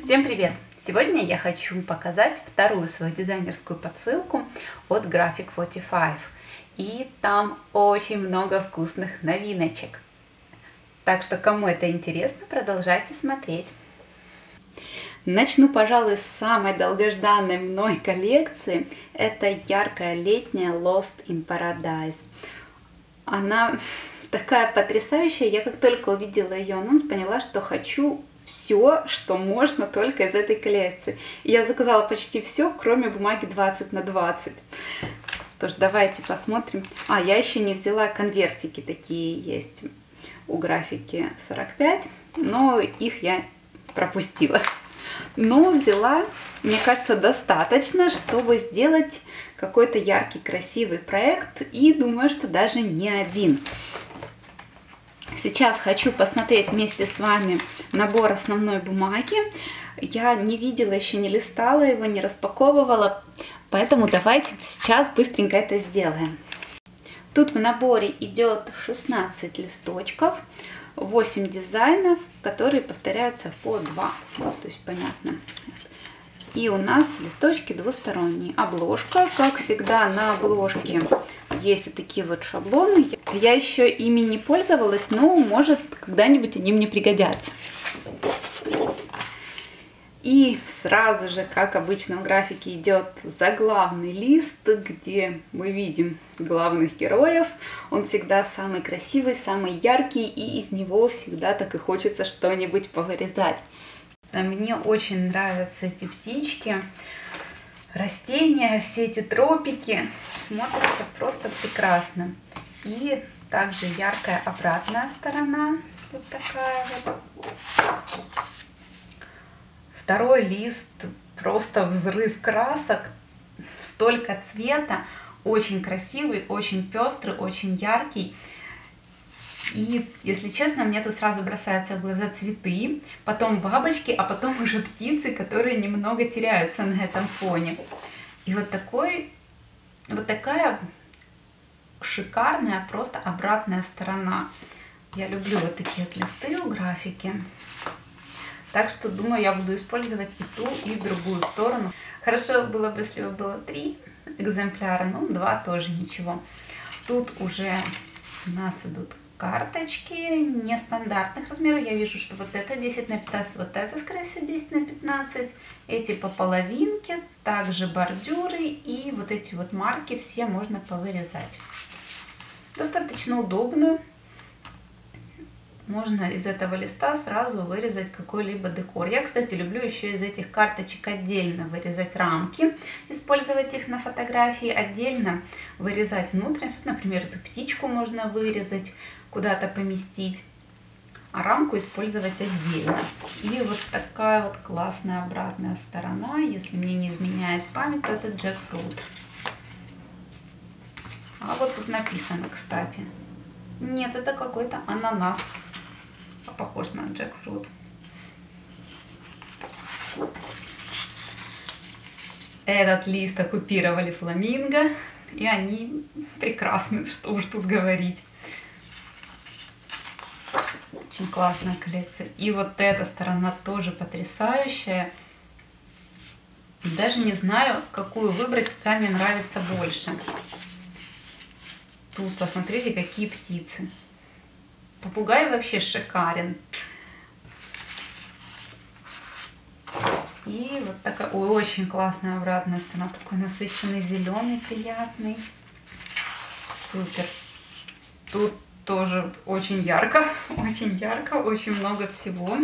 Всем привет! Сегодня я хочу показать вторую свою дизайнерскую подсылку от Graphic 45. И там очень много вкусных новиночек. Так что, кому это интересно, продолжайте смотреть. Начну, пожалуй, с самой долгожданной мной коллекции. Это яркая летняя Lost in Paradise. Она такая потрясающая. Я как только увидела ее анонс, поняла, что хочу все, что можно только из этой коллекции. И я заказала почти все, кроме бумаги 20 на 20. Что ж, давайте посмотрим. Я еще не взяла конвертики, такие есть у графики 45, но их я пропустила. Но взяла, мне кажется, достаточно, чтобы сделать какой-то яркий, красивый проект. И думаю, что даже не один. Сейчас хочу посмотреть вместе с вами набор основной бумаги. Я не видела, еще не листала его, не распаковывала, поэтому давайте сейчас быстренько это сделаем. Тут в наборе идет 16 листочков, 8 дизайнов, которые повторяются по 2. То есть понятно. И у нас листочки двусторонние. Обложка, как всегда, на обложке есть вот такие вот шаблоны. Я еще ими не пользовалась, но может когда-нибудь они мне пригодятся. И сразу же, как обычно в графике, идет заглавный лист, где мы видим главных героев. Он всегда самый красивый, самый яркий, и из него всегда так и хочется что-нибудь повырезать. Мне очень нравятся эти птички, растения, все эти тропики. Смотрятся просто прекрасно. И также яркая обратная сторона. Вот такая вот. Второй лист просто взрыв красок. Столько цвета. Очень красивый, очень пестрый, очень яркий. И, если честно, мне тут сразу бросаются в глаза цветы, потом бабочки, а потом уже птицы, которые немного теряются на этом фоне. И вот такая шикарная просто обратная сторона. Я люблю вот такие вот листы у графики. Так что, думаю, я буду использовать и ту, и другую сторону. Хорошо было бы, если бы было 3 экземпляра, но 2 тоже ничего. Тут уже у нас идут карточки нестандартных размеров. Я вижу, что вот это 10 на 15, вот это, скорее всего, 10 на 15. Эти по половинке, также бордюры и вот эти вот марки все можно повырезать. Достаточно удобно. Можно из этого листа сразу вырезать какой-либо декор. Я, кстати, люблю еще из этих карточек отдельно вырезать рамки, использовать их на фотографии, отдельно вырезать внутренность. Например, эту птичку можно вырезать, куда-то поместить, а рамку использовать отдельно. И вот такая вот классная обратная сторона, если мне не изменяет память, то это джекфрут. А вот тут написано, кстати. Нет, это какой-то ананас. Похож на джекфрут. Этот лист оккупировали фламинго, и они прекрасны, что уж тут говорить. Очень классная коллекция. И вот эта сторона тоже потрясающая. Даже не знаю, какую выбрать, какая мне нравится больше. Тут посмотрите, какие птицы. Попугай вообще шикарен. И вот такая очень классная обратная сторона. Такой насыщенный зеленый, приятный. Супер. Тут тоже очень ярко, очень много всего.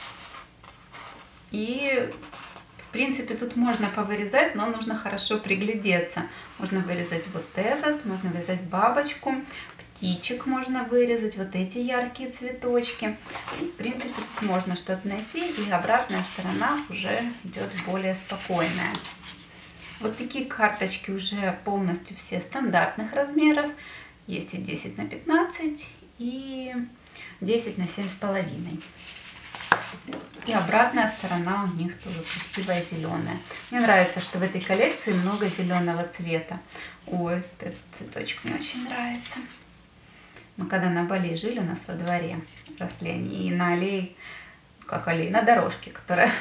И в принципе тут можно повырезать, но нужно хорошо приглядеться. Можно вырезать вот этот, можно вырезать бабочку, птичек можно вырезать, вот эти яркие цветочки. И, в принципе, тут можно что-то найти, и обратная сторона уже идет более спокойная. Вот такие карточки уже полностью все стандартных размеров. Есть и 10 на 15, и 10 на 7,5. И обратная сторона у них тоже красивая зеленая. Мне нравится, что в этой коллекции много зеленого цвета. Ой, этот цветочек мне очень нравится. Мы когда на Бали жили, у нас во дворе росли они, и на аллее, как аллее, на дорожке, которая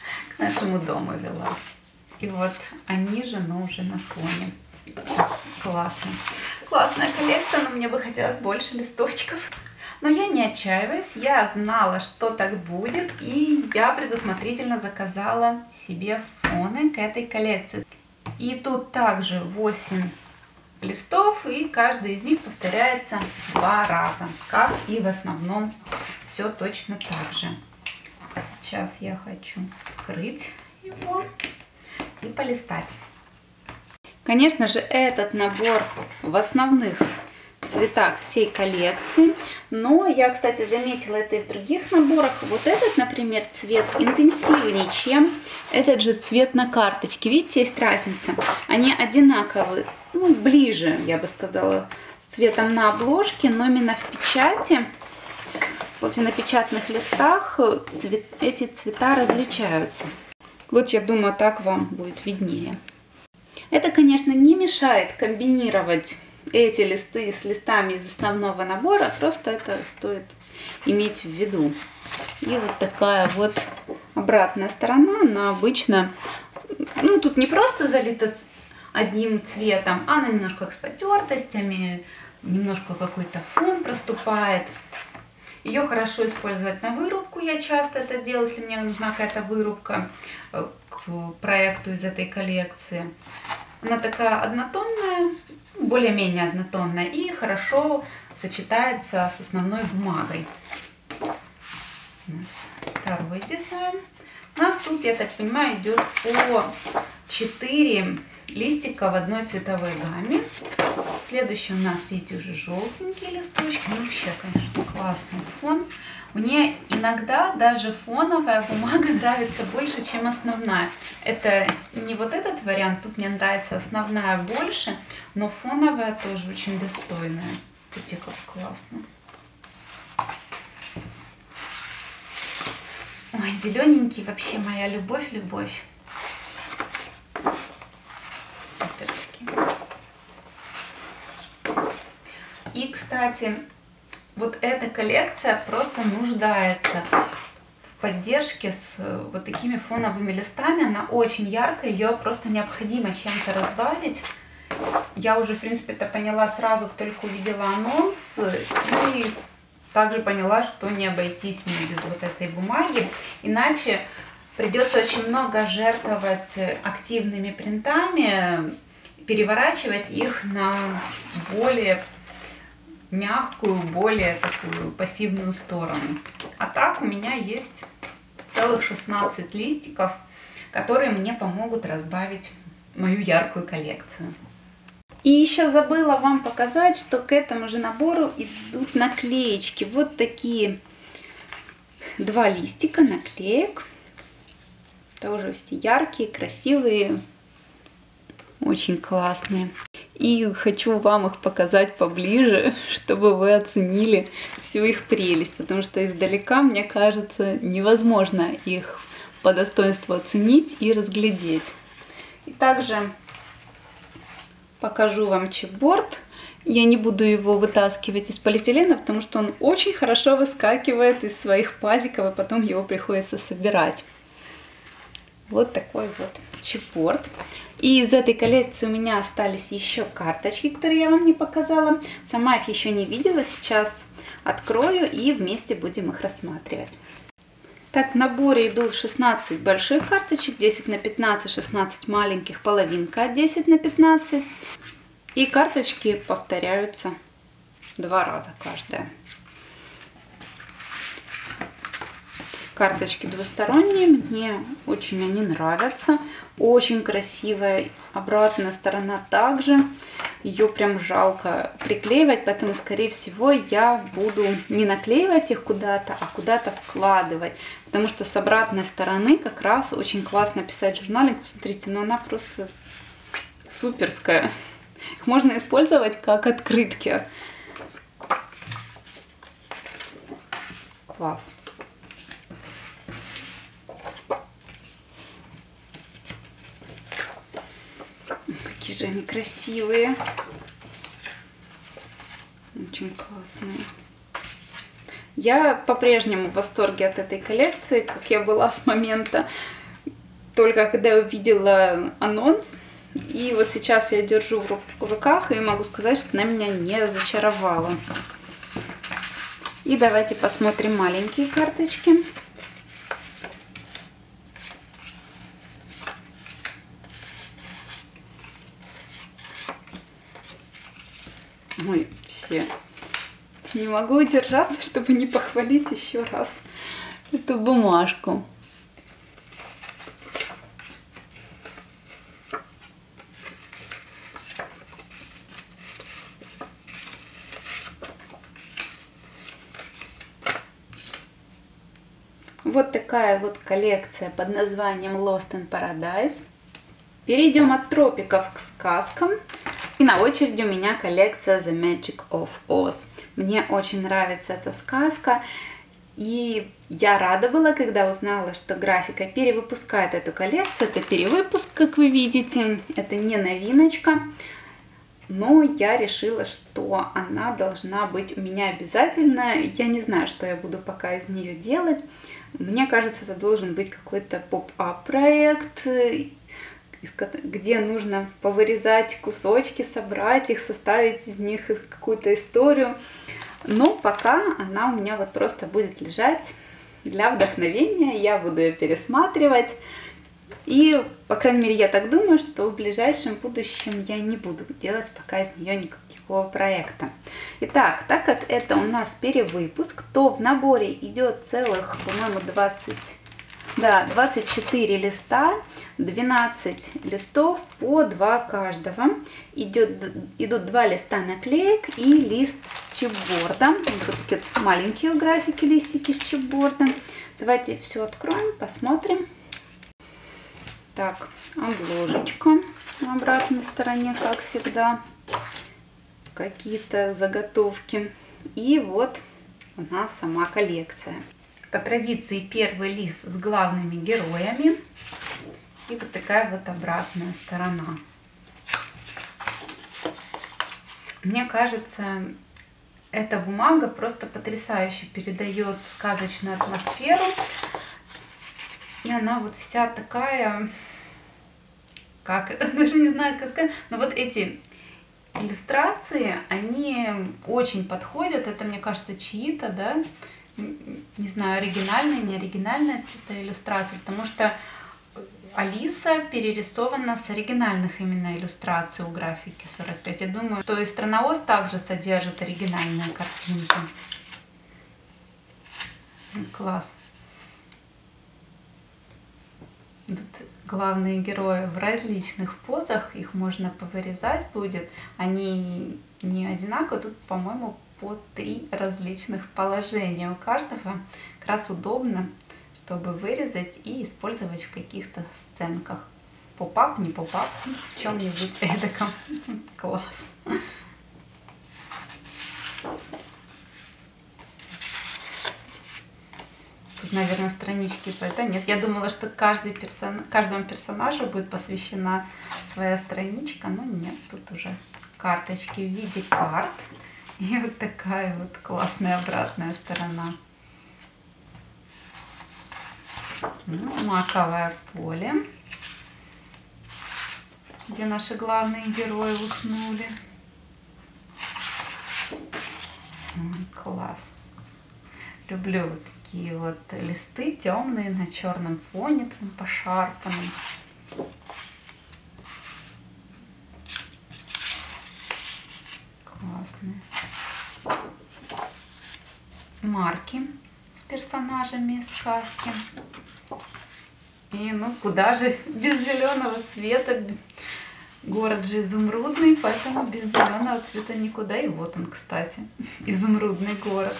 к нашему дому вела. И вот они же, но уже на фоне. Классно. Классная коллекция, но мне бы хотелось больше листочков. Но я не отчаиваюсь, я знала, что так будет, и я предусмотрительно заказала себе фоны к этой коллекции. И тут также 8 листов, и каждый из них повторяется 2 раза, как и в основном все точно так же. Сейчас я хочу вскрыть его и полистать. Конечно же, этот набор в основных цветах всей коллекции, но я, кстати, заметила это и в других наборах. Вот этот, например, цвет интенсивнее, чем этот же цвет на карточке. Видите, есть разница. Они одинаковые, ну, ближе, я бы сказала, с цветом на обложке, но именно в печати, вот на печатных листах эти цвета различаются. Вот я думаю, так вам будет виднее. Это, конечно, не мешает комбинировать эти листы с листами из основного набора, просто это стоит иметь в виду. И вот такая вот обратная сторона, она обычно, ну, тут не просто залита одним цветом, а она немножко с потертостями, немножко какой-то фон проступает. Ее хорошо использовать на вырубку, я часто это делаю, если мне нужна какая-то вырубка к проекту из этой коллекции. Она такая однотонная, более-менее однотонная, и хорошо сочетается с основной бумагой. У нас второй дизайн. У нас тут, я так понимаю, идет по 4 листика в одной цветовой гамме. Следующий у нас, видите, уже желтенькие листочки. Ну, вообще, конечно, классный фон. Мне иногда даже фоновая бумага нравится больше, чем основная. Это не вот этот вариант, тут мне нравится основная больше, но фоновая тоже очень достойная. Видите, как классно. Ой, зелененький вообще моя любовь. Суперский. И, кстати, вот эта коллекция просто нуждается в поддержке с вот такими фоновыми листами. Она очень яркая, ее просто необходимо чем-то разбавить. Я уже, в принципе, это поняла сразу, как только увидела анонс. И также поняла, что не обойтись мне без вот этой бумаги. Иначе придется очень много жертвовать активными принтами, переворачивать их на более мягкую, более такую пассивную сторону. А так у меня есть целых 16 листиков, которые мне помогут разбавить мою яркую коллекцию. И еще забыла вам показать, что к этому же набору идут наклеечки. Вот такие 2 листика наклеек. Тоже все яркие, красивые, очень классные. И хочу вам их показать поближе, чтобы вы оценили всю их прелесть, потому что издалека, мне кажется, невозможно их по достоинству оценить и разглядеть. И также покажу вам чипборд. Я не буду его вытаскивать из полиэтилена, потому что он очень хорошо выскакивает из своих пазиков, и потом его приходится собирать. Вот такой вот чипборд. И из этой коллекции у меня остались еще карточки, которые я вам не показала. Сама их еще не видела. Сейчас открою и вместе будем их рассматривать. Так, в наборе идут 16 больших карточек, 10 на 15, 16 маленьких, половинка 10 на 15. И карточки повторяются 2 раза каждая. Карточки двусторонние, мне очень они нравятся. Очень красивая обратная сторона также. Ее прям жалко приклеивать, поэтому, скорее всего, я буду не наклеивать их куда-то, а куда-то вкладывать. Потому что с обратной стороны как раз очень классно писать журналик. Посмотрите, ну она просто суперская. Их можно использовать как открытки. Класс. Какие же они красивые. Очень классные. Я по-прежнему в восторге от этой коллекции, как я была с момента только когда я увидела анонс, и вот сейчас я держу в руках и могу сказать, что она меня не разочаровала. И давайте посмотрим маленькие карточки. Ой, вообще не могу удержаться, чтобы не похвалить еще раз эту бумажку. Вот такая вот коллекция под названием Lost in Paradise. Перейдем от тропиков к сказкам. И на очереди у меня коллекция The Magic of Oz. Мне очень нравится эта сказка. И я рада была, когда узнала, что Графика перевыпускает эту коллекцию. Это перевыпуск, как вы видите. Это не новиночка. Но я решила, что она должна быть у меня обязательно. Я не знаю, что я буду пока из нее делать. Мне кажется, это должен быть какой-то поп-ап проект, где нужно повырезать кусочки, собрать их, составить из них какую-то историю. Но пока она у меня вот просто будет лежать для вдохновения. Я буду ее пересматривать. И, по крайней мере, я так думаю, что в ближайшем будущем я не буду делать пока из нее никакого проекта. Итак, так как это у нас перевыпуск, то в наборе идет целых, по-моему, 24 листа, 12 листов по 2 каждого. Идут 2 листа наклеек и лист с чипборда. Вот такие вот маленькие у Графики листики с чипборда. Давайте все откроем, посмотрим. Так, обложечка на обратной стороне, как всегда, какие-то заготовки. И вот она сама коллекция. По традиции первый лист с главными героями и вот такая вот обратная сторона. Мне кажется, эта бумага просто потрясающе передает сказочную атмосферу. И она вот вся такая, даже не знаю, как сказать, но вот эти иллюстрации, они очень подходят. Это, мне кажется, чьи-то, да, не знаю, оригинальные, не оригинальные это иллюстрации, потому что Алиса перерисована с оригинальных именно иллюстраций у Графики 45. Я думаю, что и Страна Оз также содержит оригинальные картинки. Класс. Тут главные герои в различных позах, их можно повырезать будет. Они не одинаковые, тут, по-моему, по 3 различных положения у каждого. Как раз удобно, чтобы вырезать и использовать в каких-то сценках. Поп-ап, не поп-ап, в чем-нибудь эдаком. Класс. Тут, наверное, странички по это. Нет, я думала, что каждому персонажу будет посвящена своя страничка. Но нет, тут уже карточки в виде карт. И вот такая вот классная обратная сторона. Маковое поле, где наши главные герои уснули. Класс. Люблю вот такие вот листы темные на черном фоне, там пошарпанном. Классные. Марки с персонажами из сказки. И ну куда же без зеленого цвета? Город же изумрудный, поэтому без зеленого цвета никуда. И вот он, кстати, изумрудный город.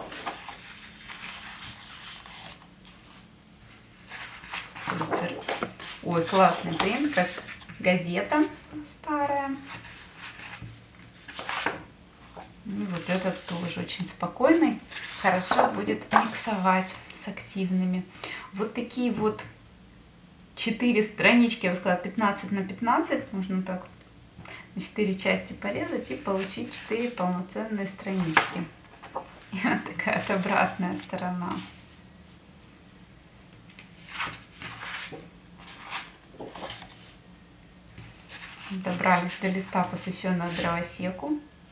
Супер. Ой, классный принт, как газета старая. И вот этот тоже очень спокойный. Хорошо будет миксовать с активными. Вот такие вот 4 странички, я бы сказала, 15 на 15. Можно так на 4 части порезать и получить 4 полноценные странички. И вот такая вот обратная сторона. Добрались до листа, посвященного дровосеку,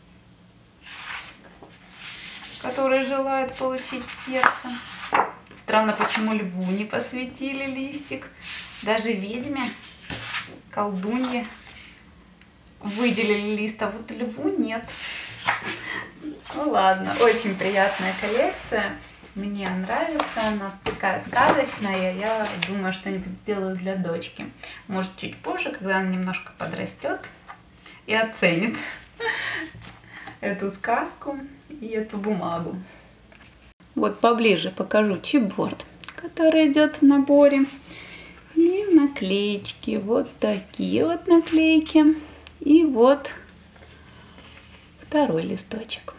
который желает получить сердце. Странно, почему льву не посвятили листик. Даже ведьме, колдунье выделили лист, а вот льву нет. Ну ладно, очень приятная коллекция. Мне нравится, она такая сказочная. Я думаю, что-нибудь сделаю для дочки. Может, чуть позже, когда она немножко подрастет и оценит эту сказку и эту бумагу. Вот поближе покажу чипборд, который идет в наборе. И наклеечки. Вот такие вот наклейки. И вот второй листочек.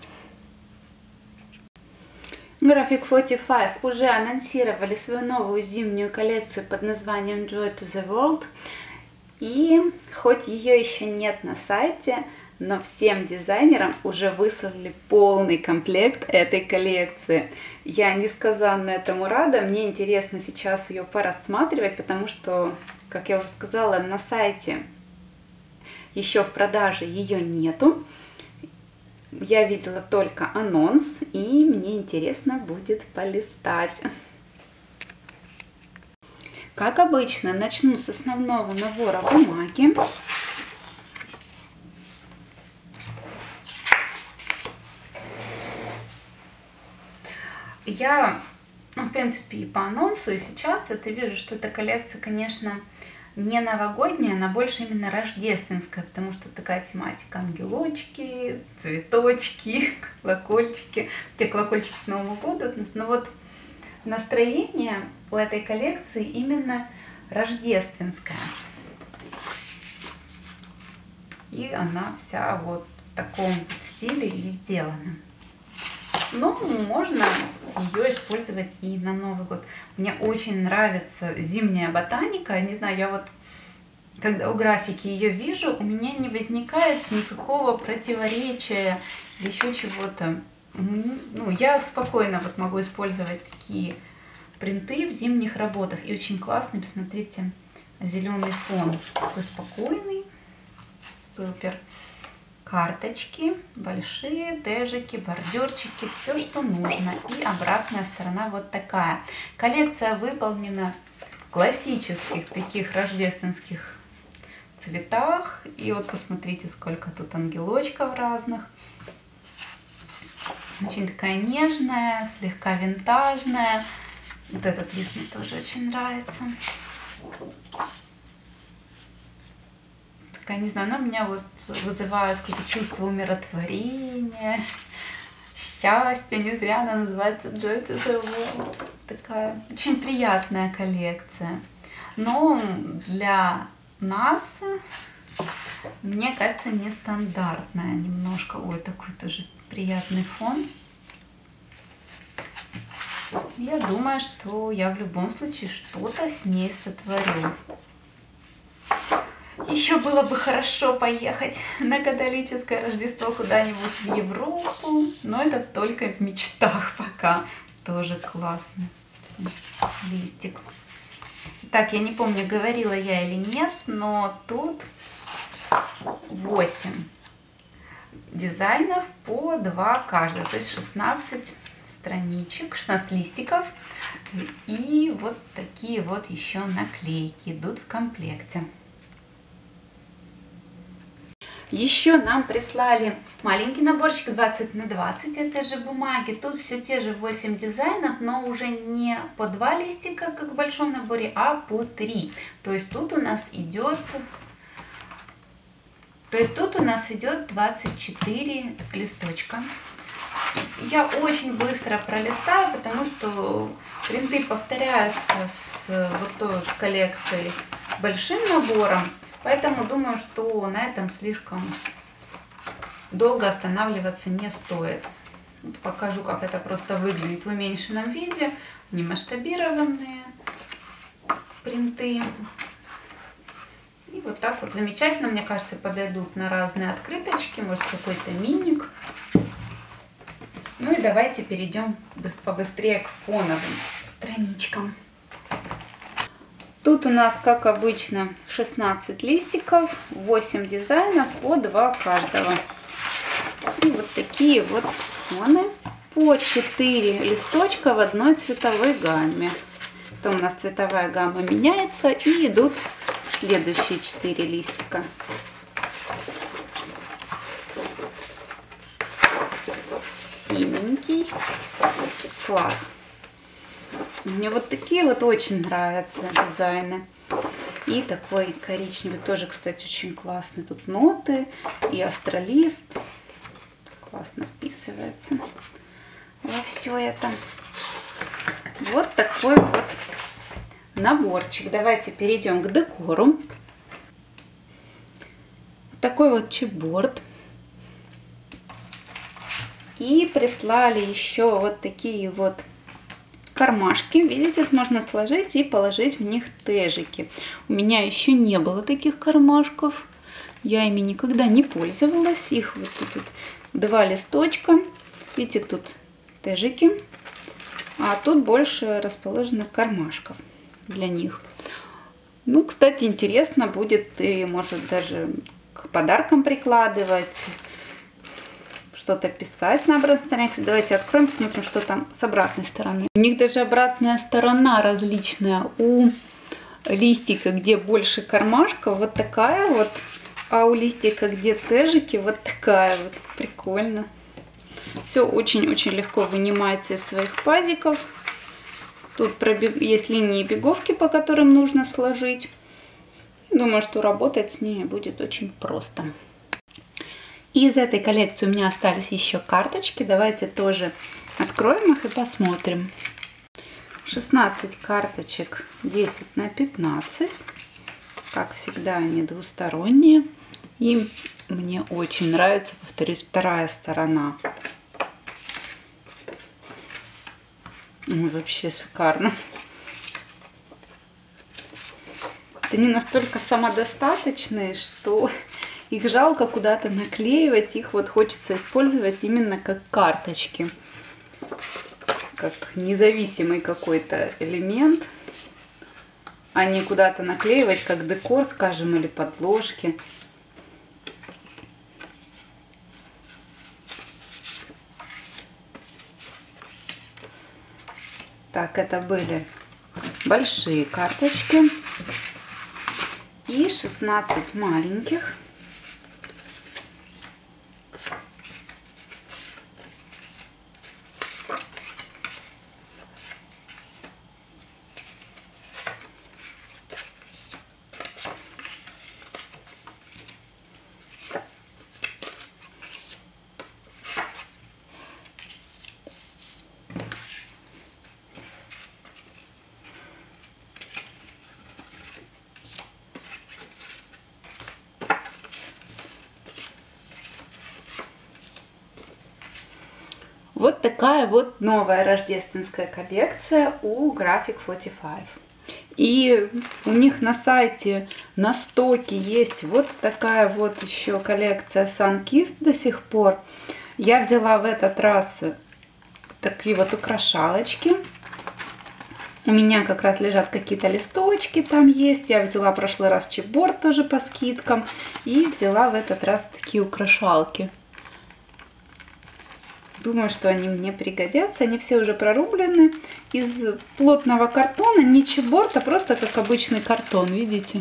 Graphic 45 уже анонсировали свою новую зимнюю коллекцию под названием Joy to the World. И хоть ее еще нет на сайте, но всем дизайнерам уже выслали полный комплект этой коллекции. Я несказанно этому рада. Мне интересно сейчас ее порассматривать, потому что, как я уже сказала, на сайте еще в продаже ее нету. Я видела только анонс, и мне интересно будет полистать. Как обычно, начну с основного набора бумаги. Я, в принципе, и по анонсу, и сейчас это вижу, что эта коллекция, конечно, не новогодняя, она больше именно рождественская, потому что такая тематика: ангелочки, цветочки, колокольчики. Те колокольчики к Новому году. Но вот настроение у этой коллекции именно рождественское. И она вся вот в таком стиле и сделана. Но можно ее использовать и на Новый год. Мне очень нравится зимняя ботаника. Не знаю, я вот, когда у графики ее вижу, у меня не возникает никакого противоречия или еще чего-то. Ну, я спокойно вот могу использовать такие принты в зимних работах. И очень классный, посмотрите, зеленый фон. Такой спокойный. Супер. Карточки, большие тежики, бордюрчики, все, что нужно. И обратная сторона вот такая. Коллекция выполнена в классических таких рождественских цветах. И вот посмотрите, сколько тут ангелочков разных. Очень такая нежная, слегка винтажная. Вот этот лист мне тоже очень нравится. Такая, не знаю, она у меня вот вызывает какое-то чувство умиротворения, счастья. Не зря она называется Joy to the World. Такая очень приятная коллекция. Но для нас, мне кажется, нестандартная немножко. Ой, такой тоже приятный фон. Я думаю, что я в любом случае что-то с ней сотворю. Еще было бы хорошо поехать на католическое Рождество куда-нибудь в Европу, но это только в мечтах пока. Тоже классный листик. Так, я не помню, говорила я или нет, но тут 8 дизайнов по 2 каждый, то есть 16 страничек, 16 листиков. И вот такие вот еще наклейки идут в комплекте. Еще нам прислали маленький наборчик 20 на 20 этой же бумаги. Тут все те же 8 дизайнов, но уже не по 2 листика, как в большом наборе, а по 3. То есть тут у нас идет 24 листочка. Я очень быстро пролистаю, потому что принты повторяются с вот той вот коллекцией большим набором. Поэтому думаю, что на этом слишком долго останавливаться не стоит. Вот покажу, как это просто выглядит в уменьшенном виде. Не масштабированные принты. И вот так вот замечательно, мне кажется, подойдут на разные открыточки. Может, какой-то миник. Ну и давайте перейдем побыстрее к фоновым страничкам. Тут у нас, как обычно, 16 листиков, 8 дизайнов, по 2 каждого. И вот такие вот фоны. По 4 листочка в одной цветовой гамме. Потом у нас цветовая гамма меняется, и идут следующие 4 листика. Синенький. Класс. Мне вот такие вот очень нравятся дизайны. И такой коричневый тоже, кстати, очень классный. Тут ноты и астролист. Классно вписывается во все это. Вот такой вот наборчик. Давайте перейдем к декору. Вот такой вот чипборд. И прислали еще вот такие вот кармашки. Видите, их можно сложить и положить в них тежики. У меня еще не было таких кармашков. Я ими никогда не пользовалась. Их вот тут 2 листочка. Видите, тут тежики. А тут больше расположено кармашков для них. Ну, кстати, интересно будет и может даже к подаркам прикладывать. Что-то писать на обратной стороне. Давайте откроем, посмотрим, что там с обратной стороны. У них даже обратная сторона различная. У листика, где больше кармашков, вот такая вот. А у листика, где тежики, вот такая вот. Прикольно. Все очень-очень легко вынимается из своих пазиков. Тут есть линии беговки, по которым нужно сложить. Думаю, что работать с ними будет очень просто. Из этой коллекции у меня остались еще карточки. Давайте тоже откроем их и посмотрим. 16 карточек, 10 на 15. Как всегда, они двусторонние. И мне очень нравится, повторюсь, вторая сторона. Вообще шикарно. Они настолько самодостаточные, что их жалко куда-то наклеивать. Их вот хочется использовать именно как карточки. Как независимый какой-то элемент. А не куда-то наклеивать как декор, скажем, или подложки. Так, это были большие карточки и 16 маленьких. Вот такая вот новая рождественская коллекция у Graphic 45. И у них на сайте, на стоке есть вот такая вот еще коллекция Sunkissed до сих пор. Я взяла в этот раз такие вот украшалочки. У меня как раз лежат какие-то листочки там есть. Я взяла в прошлый раз чипборд тоже по скидкам. И взяла в этот раз такие украшалки. Думаю, что они мне пригодятся. Они все уже прорублены из плотного картона. Не чипборд, а просто как обычный картон. Видите?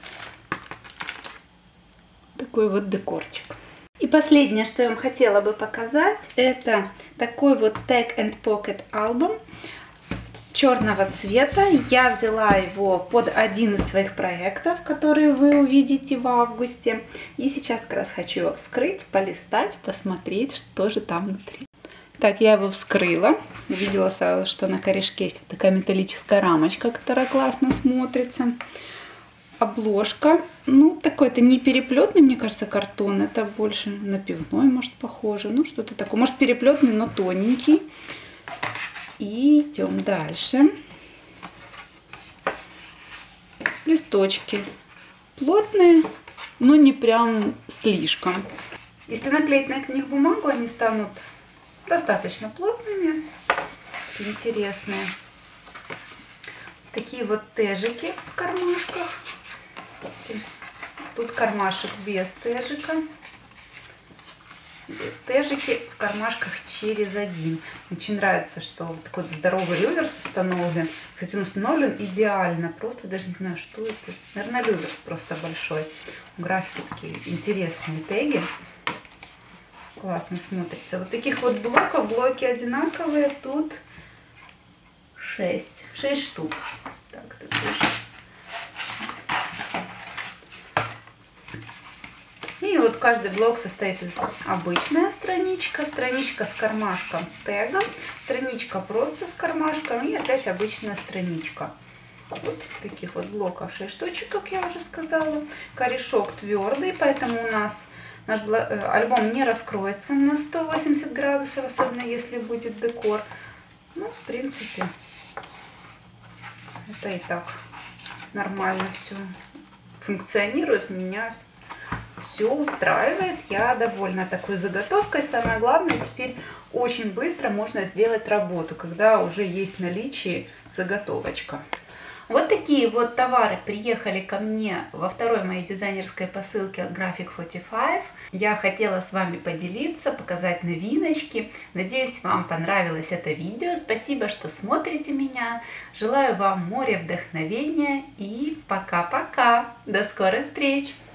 Такой вот декорчик. И последнее, что я вам хотела бы показать, это такой вот Tag and Pocket альбом черного цвета. Я взяла его под один из своих проектов, которые вы увидите в августе. И сейчас как раз хочу его вскрыть, полистать, посмотреть, что же там внутри. Так, я его вскрыла. Увидела сразу, что на корешке есть такая металлическая рамочка, которая классно смотрится. Обложка. Ну, такой-то не переплетный, мне кажется, картон. Это больше на пивной, может, похоже. Ну, что-то такое. Может, переплетный, но тоненький. И идем дальше. Листочки. Плотные, но не прям слишком. Если наклеить на них бумагу, они станут достаточно плотными, интересные. Такие вот тежики в кармашках. Тут кармашек без тежика. Тежики в кармашках через один. Очень нравится, что вот такой здоровый реверс установлен. Кстати, он установлен идеально. Просто даже не знаю, что это. Наверное, реверс просто большой. У графики такие интересные теги. Классно смотрится. Вот таких вот блоков. Блоки одинаковые. Тут 6 штук. Так, тут тоже. И вот каждый блок состоит из обычная страничка, страничка с кармашком с тегом, страничка просто с кармашком и опять обычная страничка. Вот таких вот блоков 6 штучек, как я уже сказала. Корешок твердый, поэтому у нас наш альбом не раскроется на 180 градусов, особенно если будет декор. Ну, в принципе, это и так нормально все функционирует. Меня все устраивает, я довольна такой заготовкой. Самое главное, теперь очень быстро можно сделать работу, когда уже есть в наличии заготовочка. Вот такие вот товары приехали ко мне во второй моей дизайнерской посылке от Graphic 45. Я хотела с вами поделиться, показать новиночки. Надеюсь, вам понравилось это видео. Спасибо, что смотрите меня. Желаю вам моря вдохновения и пока-пока. До скорых встреч!